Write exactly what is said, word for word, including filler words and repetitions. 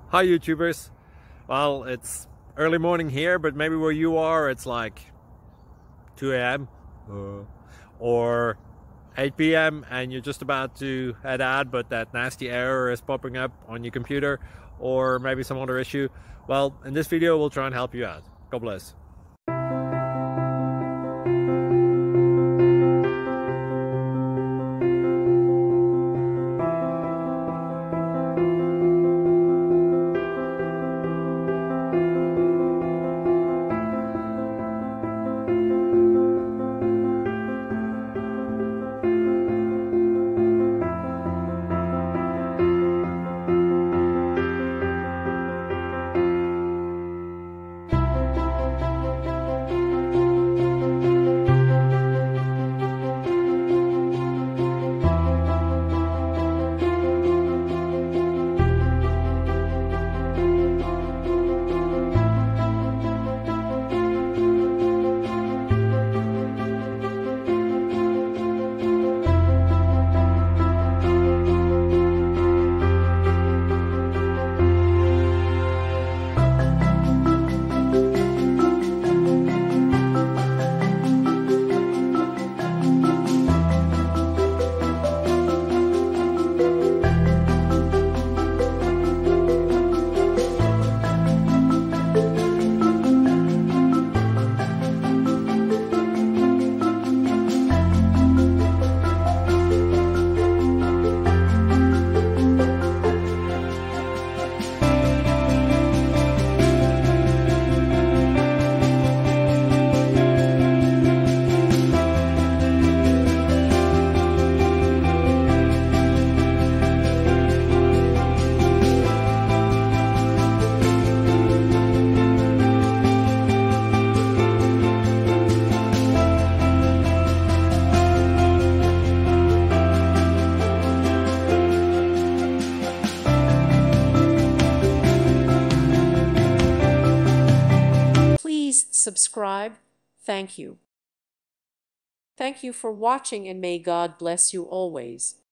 Hi YouTubers. Well, it's early morning here, but maybe where you are it's like two A M uh, or eight P M and you're just about to head out, but that nasty error is popping up on your computer, or maybe some other issue. Well, in this video we'll try and help you out. God bless. Please subscribe. Thank you. Thank you for watching, and may God bless you always.